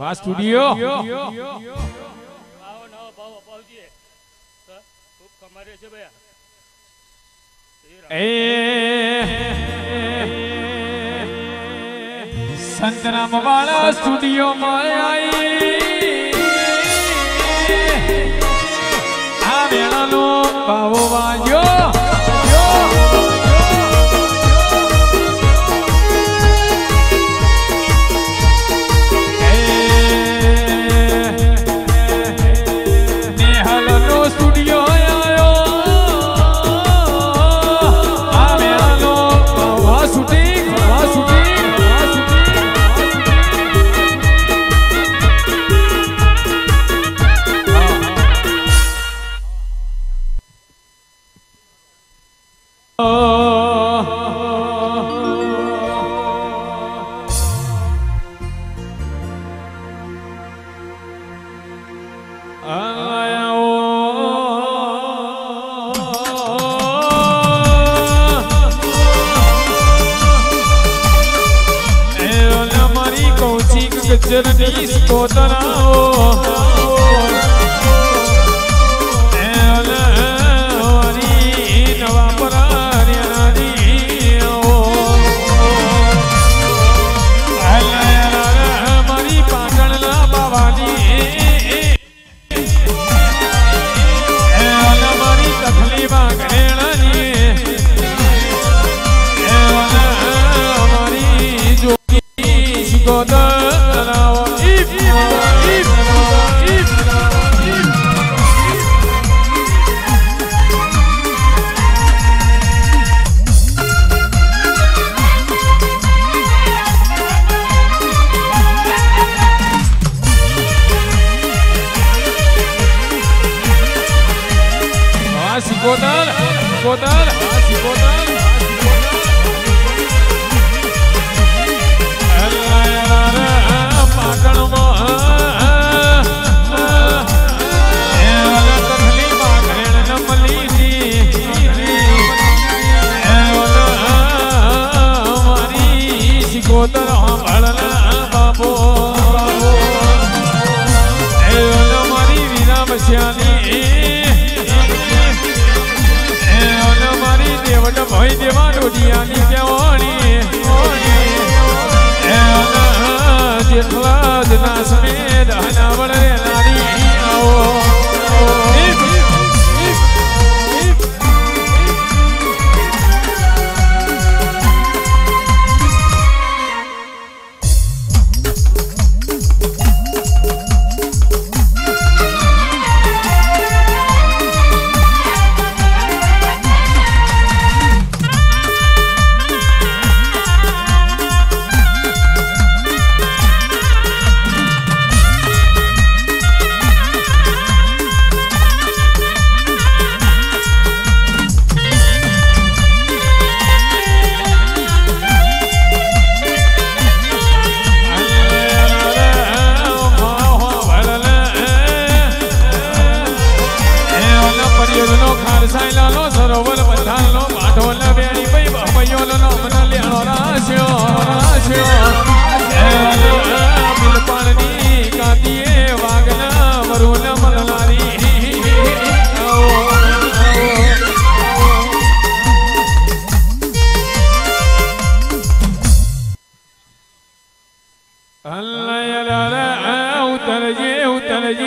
આ સ્ટુડિયો સંતરામ વાળા સ્ટુડિયો માં આવી આ વેળાનો ભાવો વાગ્યો जरनी स्कोतराओ नवा परानी मारी पाटणला बाबानी मारी तखली बागणेणी मारी जोगी स्कोतर Sicotal, Sicotal, Sicotal. ભાઈ દેવા ડોડિયાની કેવાણી જેટલા જ ના સમેદ હના વળે લારી આવો સરોવર બંધાણનો પાઠો લવેણી પઈ બપૈયોનો મન લેણો રાશ્યો બિલપાણની કાતીએ વાગના વરુણ મનલારી ઉતરજે ઉતરજે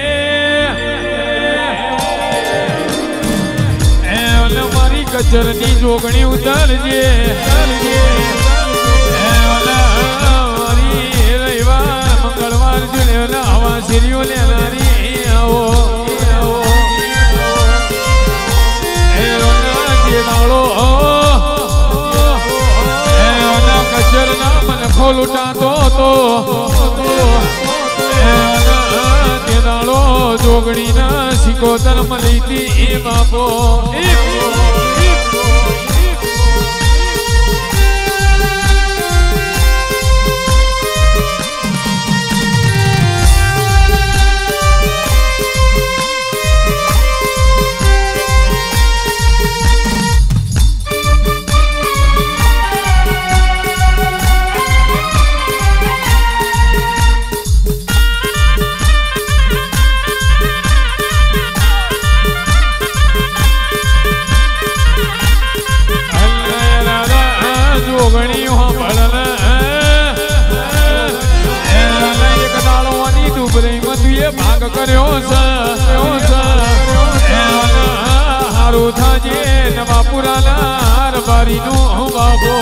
ગજરની જોગણી ઉતરજે રવિવાર મંગળવાર જુલેના હવા સિરિયો લેનારી આવો ગજરના મનખો લૂંટાતો તો તે દાડો જોગણીના સિકોતર મલીતી બાપો કર્યો છે હારું થાજે નવા પુરાના રબારીનું બાબો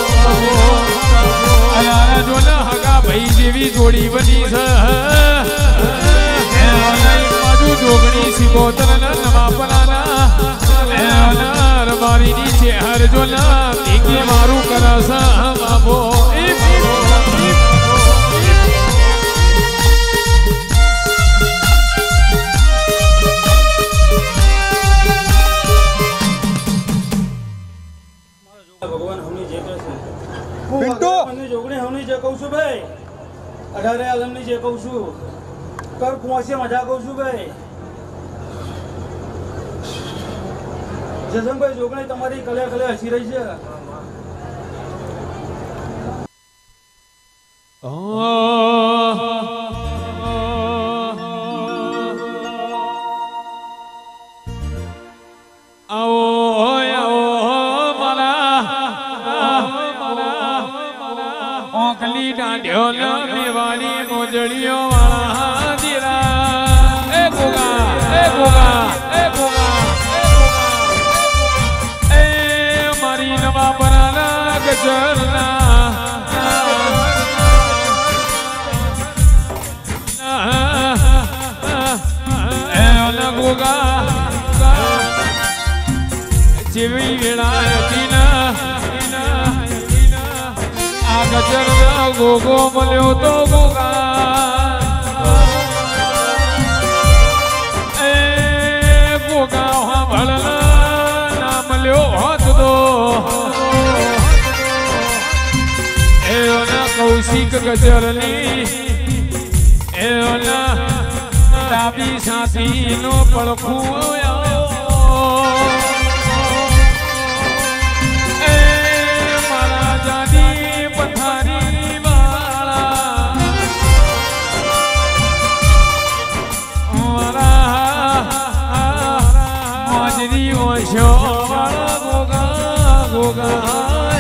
અલારા જોના હગા ભાઈ જેવી જોડી બની છે બાજુ જોગણી સિબોતર નવા પરાના રબારીની છે હર જોના ભીગે મારું કરસ બાબો ભગવાન હમની જે કહે છે હું જોગણી હમની જે કહું છું ભાઈ 18 આલમની જે કહું છું કર કુંવાસી મજા કહું છું ભાઈ જસનભાઈ જોગણી તમારી કલે કલે હસી રહી છે વાળી મોજડીઓ વાળા દીરા એ ગોગા એ મારી નવા પરાના ગજરના ગોગા જેવી વેળા હતી આ ગજર ગોગો મળ્યો તો ગોગા એ ગોગા સાંભળના ના મળ્યો હોત તો એના કૌશિક ગજરની એના ડાબી સાથી નો પડખું મારા જાની પથારી વાળા મારા માજરી ઓછો ગોગા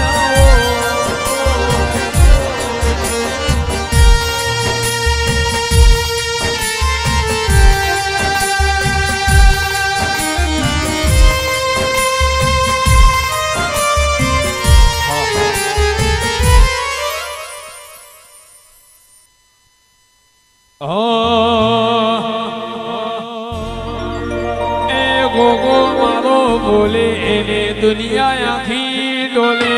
ગોગો મારો બોલે એને દુનિયા આખી ડોલે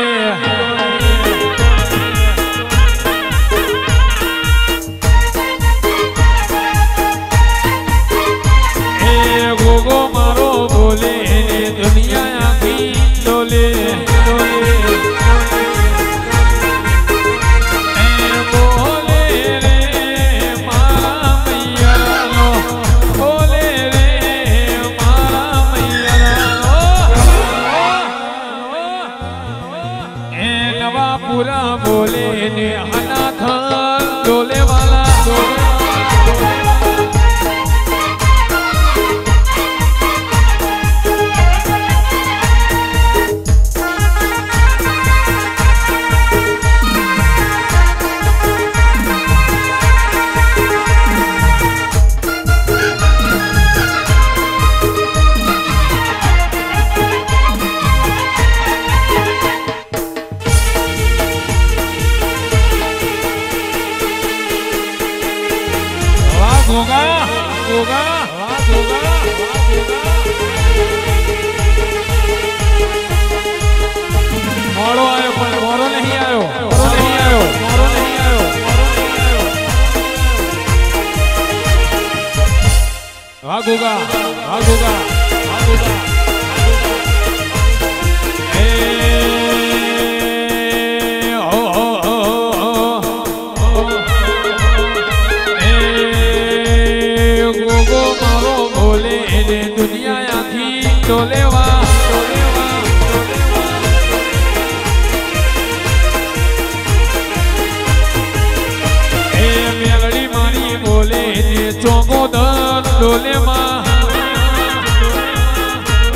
એ ગોગો મારો બોલે એને દુનિયા આખી ડોલે પૂરા બોલે ને અનાથ ડોલે વાલા મોડો આવ્યો પણ મોડો નહીં આવ્યો વાહ ગોગા ગોગો મારો બોલે એને દુનિયા આખી ડોલેવા ચોગો દર ડોલે માં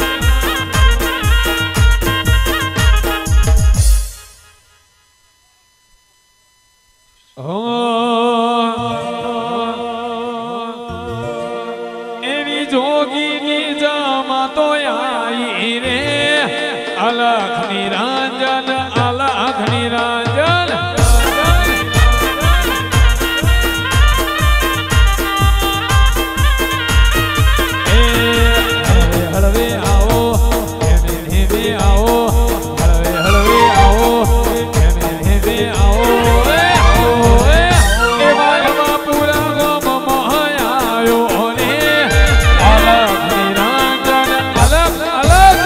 અલખ નિરંજન અલખ નિરંજન હળવે આવો હેમે આવો હળવે આવો હેમે આવો એવા પૂરા ગોમમાં આવ્યો ને અલખ નિરંજન અલખ અલખ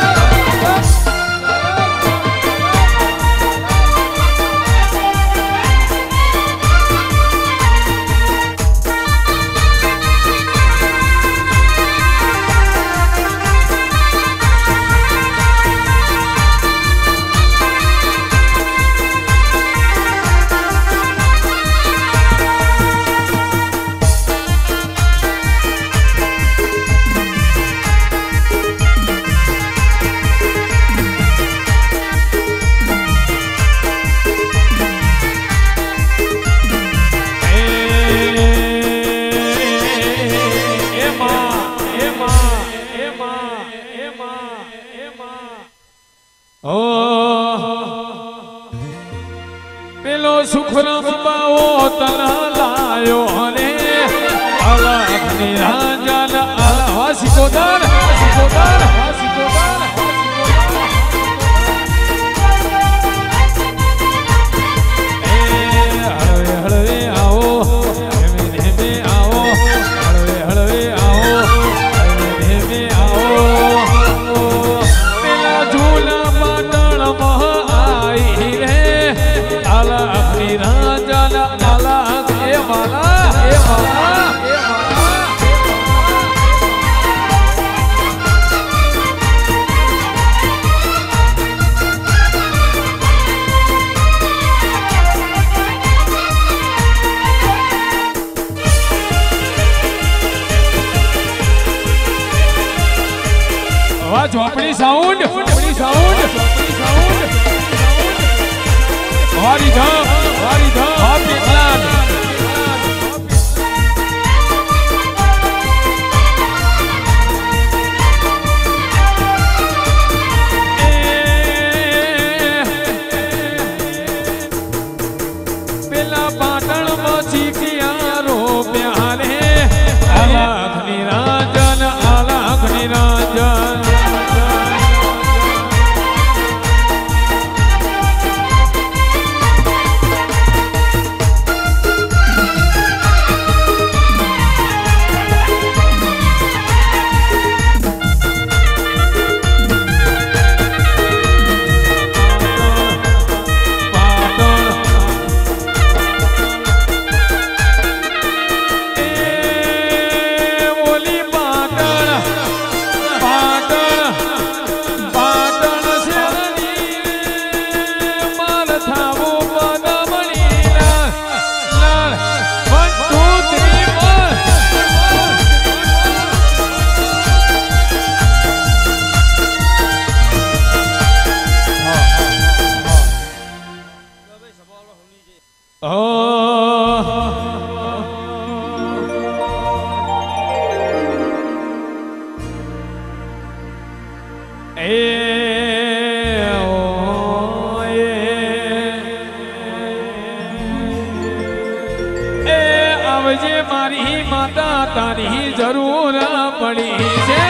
પેલો સુખરામ બાવો તના લાયો અને અલખ નિરંજન અલવા સિકોદર સિકોદર સિકોદર હળવે હળવે આવો હેમે આવો હળવે આવો હેમે આવો પેલા ઝૂલા પાટણ મહ આઈ રે અલખ નિરંજન અલખ એ માલા એ માલા ઝોપડી સાઉન્ડ ઝોપડી સાઉન્ડ ઝોપડી સાઉન્ડ વારી ધામ બાપ એકલાન પેલા પાટણ માં ચીકિયા રો પ્યારે અલખ નિરંજન અલખ નિરંજન આવજે મારી માતા તારી જરૂર પડી છે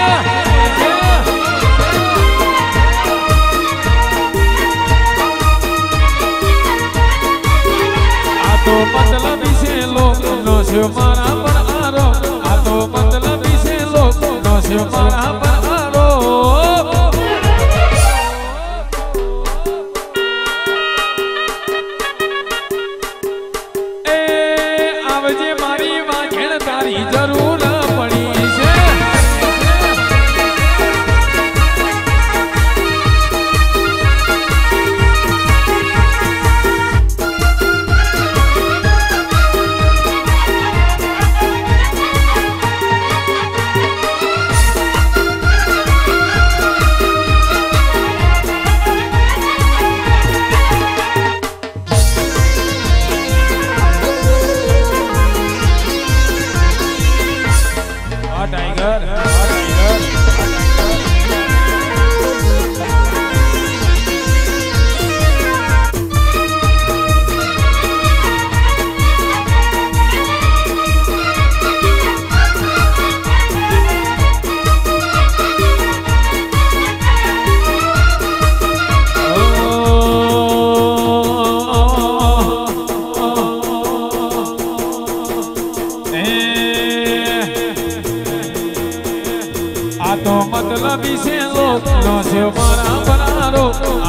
આ તો મતલબ છે લોકનો છે મારા પર આરો આ તો મતલબ છે લોકનો છે મારા પર આરો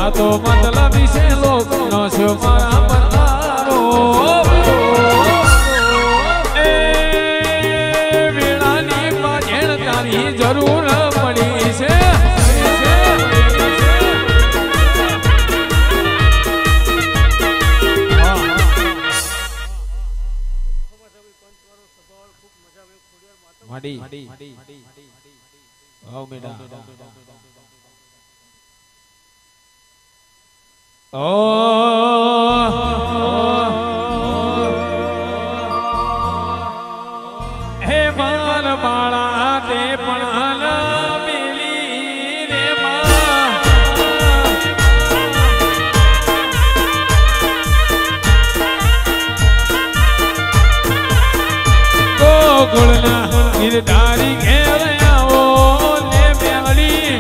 તો મતલબી છે લોકનો છે મારા પધારો એ વેળાની પાછળ તારી જરૂર પડી છે માડી આવ મેડા હે માર બાળા તે પણ મિલી રે ગોળના નિર્ધારી ઘેર આવો ને મેળી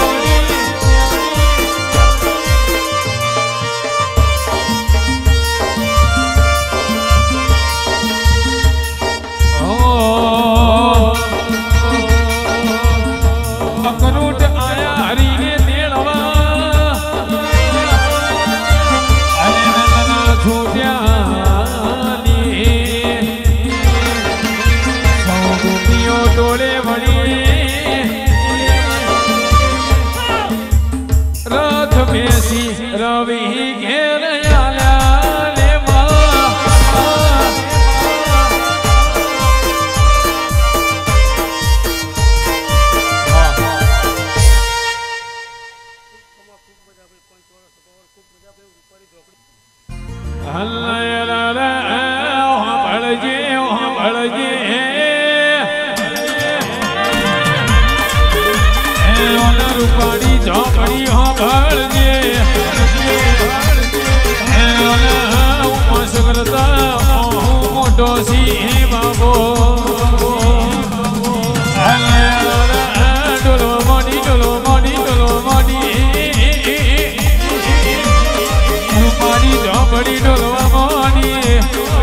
અકરૂટ આયા હરીને તેડવા અને નંદના છોટ્યાની સૌ ગોપીઓ ટોળે વળી રથ બેસી રવિ ઘેર આલ્યા લે રૂપાડી ઝોપડી હો ભળજે કરતા મોટો સી બાબો ડોલો મોડી ડોલો મોડી ડોલો મોડી રૂપાડી ઝોપડી ડોલવા મોડી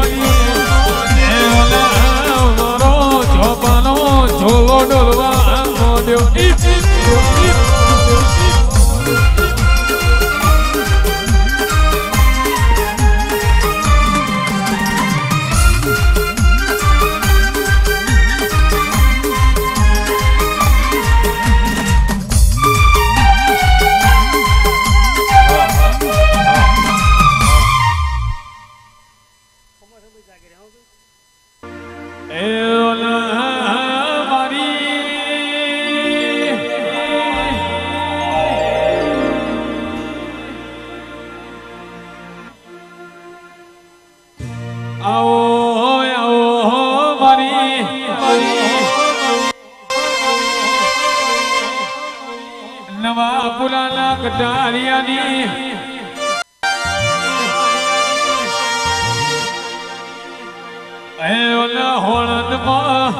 મારો ઝોપાનો ઝોલો ડોલવા મોડ્યો નવા પુરાના કટારિયાની હોળંદમાં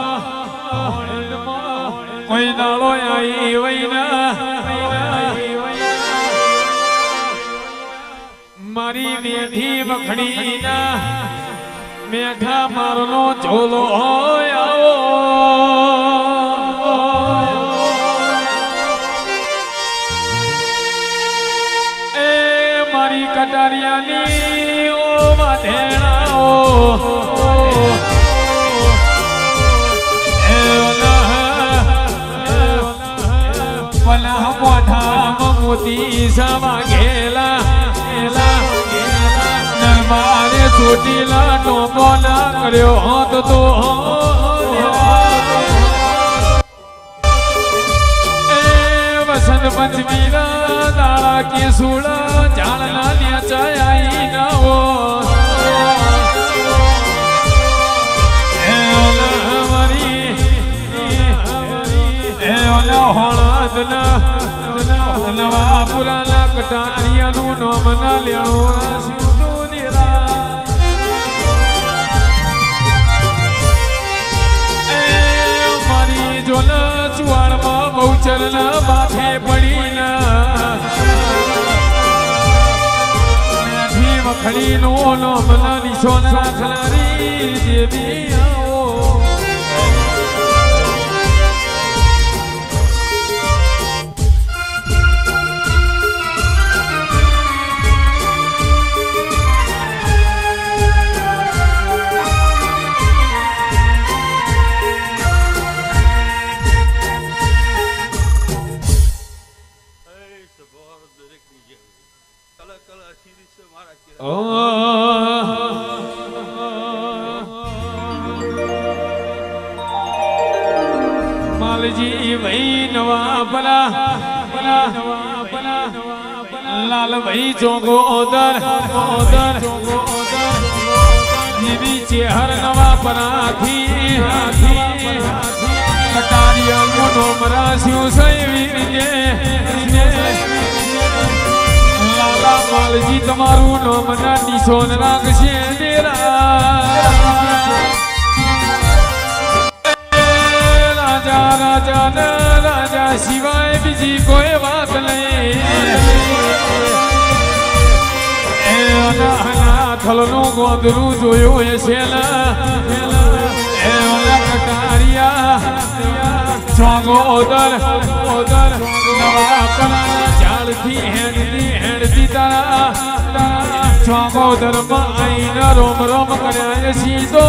કોઈ દાડો આવી વૈના મારી મેઠી મખડીના મેઠા મારનો ઝોલો આવો કટારિયાની ઓ માધેણાઓ પલા મોઢામાં મોતી સવા ગેલા નરમારે ચોટીલા ટોપો ના કર્યો હોત તો વસંત પંચમીના દાડા કેસુડા ઝાડના ન્યાચાઈ ના હો નવા પુરાના કટારિયાનું નામ ના લેણું મારી જોન ચુવાડમાં બહુચરના બાથે પડીના મખડીનો નામ ના નિશાન રાખનારી દેવી દરેકની જેમ કલા કલા સીધી છે મારા કે માલજી ભાઈ નવા ભલા લાલ ભાઈ જોગો ઓદર જીવી ચેહર નવા પરાથી કટારિયા મોનો મરાસ્યું સૈવી લાલા માલજી તમારું નામ ના નિશોન રાખશે રાજા સિવાય બીજી કોઈ વાત નહીં થલનું ગોંદરું જોયું હશે કટારિયા ચોગો ઓદર નવા પરા ઝાડથી હેડતી તારા ચોગો ધર્મ આઈને રોમ રોમ કર્યા સીધો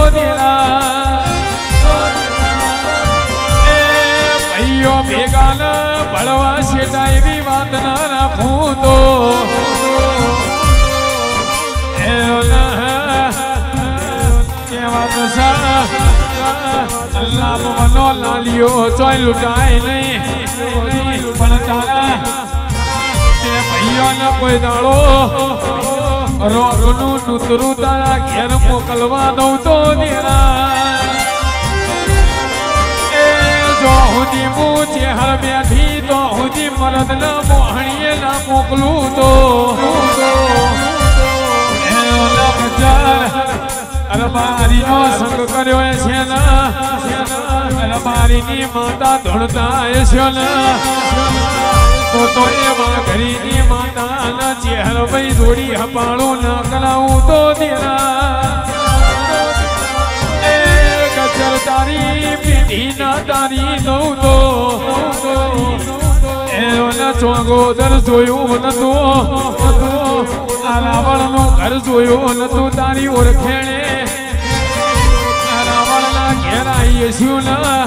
ભાઈઓ ભેગા ન ભળવા શેટા એવી વાત ના રાખું તો લાભવાનો લાલિયો ચોય લૂંટાય નહીં પણ તારા તે ભાઈઓને કોઈ દાડો રોગનું નૂતરું તારા ઘેર મોકલવા દઉં તો જો હુજી હું ચેહર બેઠી તો હુજી મરદ ના મોહણીએ ના મોકલું તો અલમારીનો સંગ કર્યો છે ને અલમારીની માતા ધોળતા છે ને તો એવા ઘરીની માતાના ચેહર ભાઈ જોડી હપાળું ના કરાવું તો ગજર તારી પીધી ના તારી દઉં તો એના ચોગોદર જોયું નતું આ રાવણનું ઘર જોયું નતું તારી ઓળખેણે રાવણના ઘેર આવીએ શું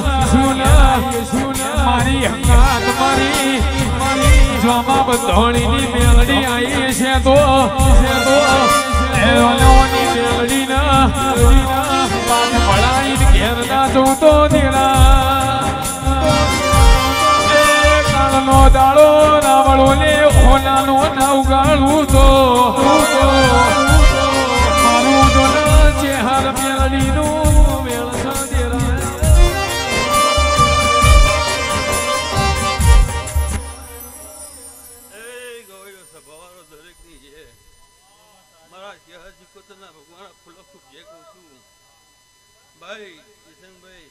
મારી હંગાત મારી જોમાં બધોણીની મેલડી આવી છે તો એની મેલડી ના ભળાઈ ઘેર ના જવું તો કાળનો દાડો રાવણો ને હોનાનો ના ઉગાડવું તો મારું તો ચેહર મેલડીનું મેળ સ્વભાવ દરેકની જે મારા કેહાજી કોતના ભગવાન ફૂલો ખૂબ જે કહું છું ભાઈ કિશનભાઈ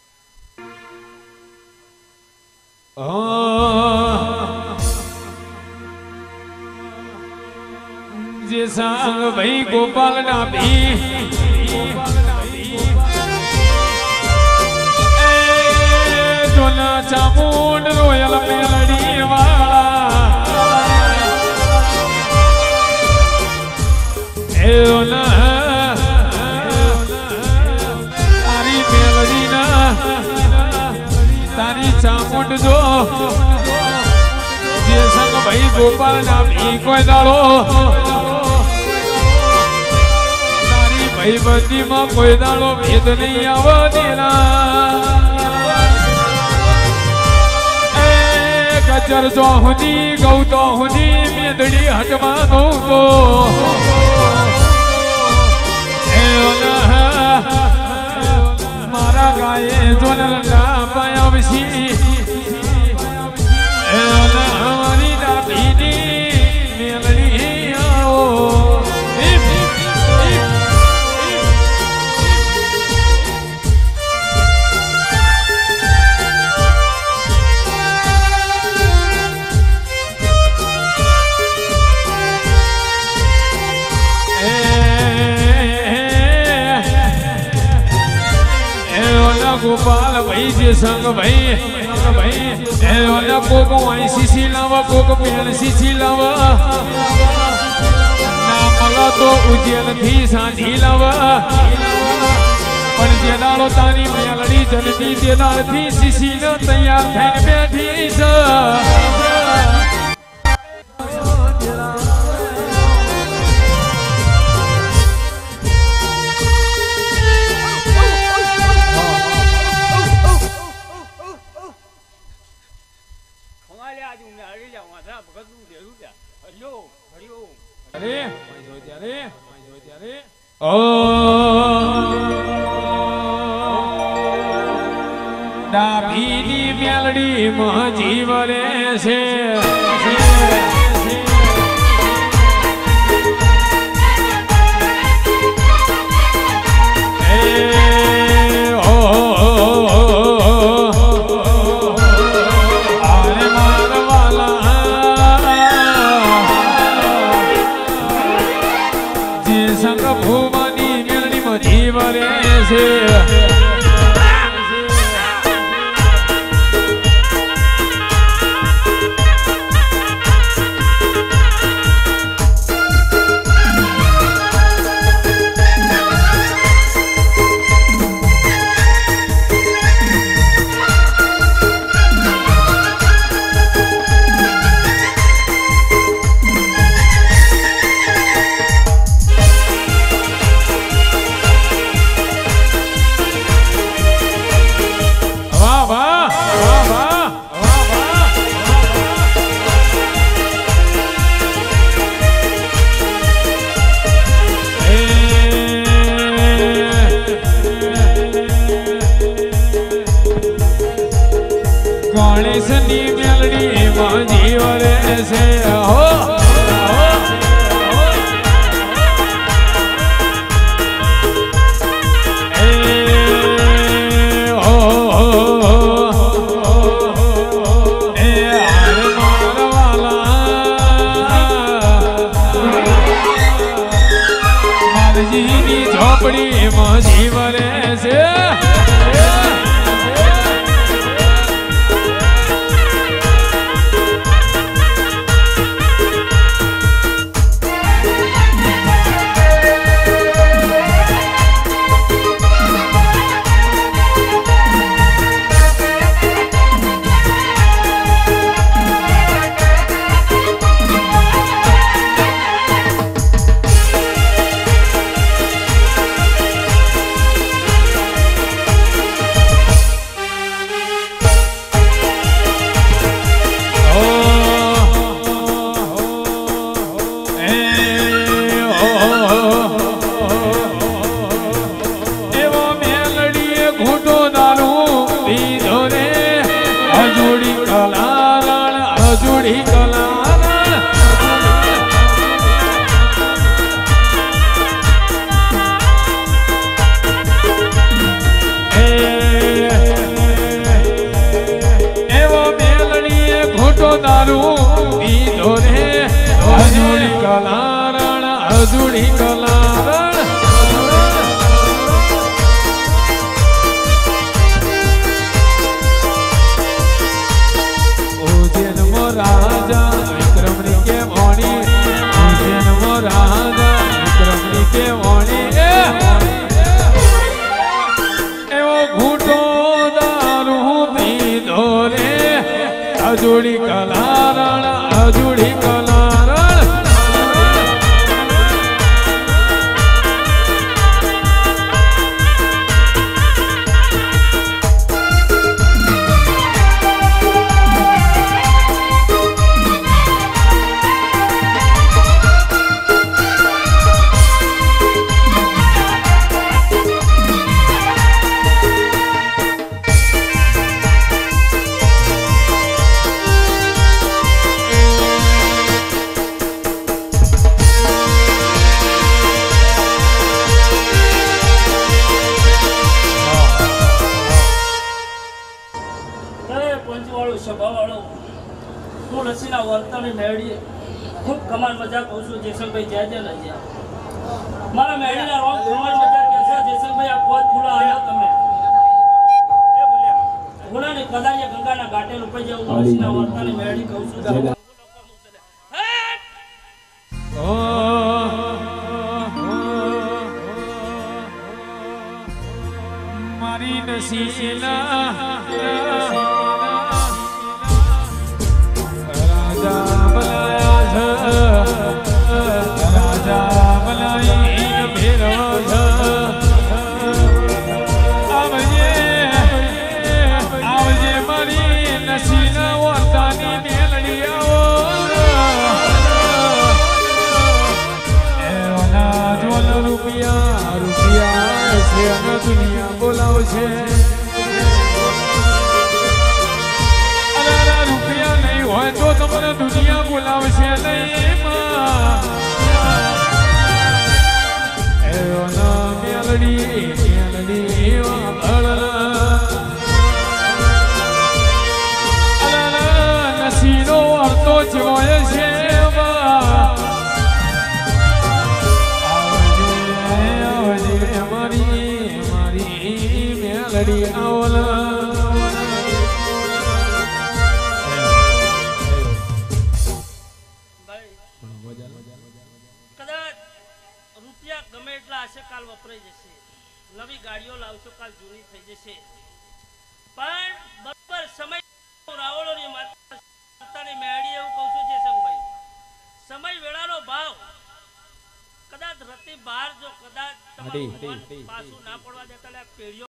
જે સાંગ ભાઈ ગોપાલ ના ભી જોના ચામુંડ રોયલ મેલડી વાળા તારી મેલડી ના તારી ચામુંડ જો જે સંગ ભાઈ ગોપાલ ના ભી કોઈ દાડો તારી ભાઈ બંદી માં કોઈ દાડો ભેદ નહીં આવવા દેના ગજર જો હુજી ગૌ તો હુજી મેદડી હટમાં ગૌ તો મારા ગાયે જોનલ ના પાયાવશી અમારી ડાબીની મેલડી આવો ગોપાલ ભાઈ જે સંગ ભાઈ એના કોક વાઈ સીસી લાવા કોક પેણ સીસી લાવા ના મલા તો ઉજ્જૈન થી સાંધી લાવા પણ જે દાડો તારી મેલડી જનતી તે દાડથી સીસી ન તૈયાર થઈને બેઠી છે ડાભીની મેલડી માં જીવરે છે ગણેશની મેલડી માં જીવરે છે માલજીની ઝોપડી માં જીવરે છે અજુડી કલારણ ઉજ્જૈનમો રાજા વિક્રમની કે મોણી ઉજ્જૈનમો રાજા વિક્રમની કે મોણી એવો ઘૂંટો દારૂ પીધો રે અજુડી કલારણ અજુડી કલારણ खूब कमाल मजाक कहूँ છું જેસલભાઈ જ્યાં જ્યાં લઈ જાય મારા મેડીના રોંગ કમાલ મજાક કહેશે જેસલભાઈ આ કોઈ ફૂલા આવ્યા તમે એ બોલ્યા ફૂલાને કદાચ ગંગાના ઘાટે રૂપે જાવ તુલસીના વર્તાની મેડી કહું છું મારી નસીલા આવજે મારી નસીના વર્તાની મેલડી આવો રૂપિયા ગમે એટલા હશે કાલ વપરાઈ જશે, નવી ગાડીઓ લાવશો કાલ જૂની થઈ જશે, પણ બરાબર સમય રાવળોની માતાની મેળી એવું કહું છું જેસંગભાઈ, સમય વેળાનો ભાવ કદાચ રતી બહાર જો કદાચ તમારું મન પાછું ના પડવા દેતા પેઢીઓ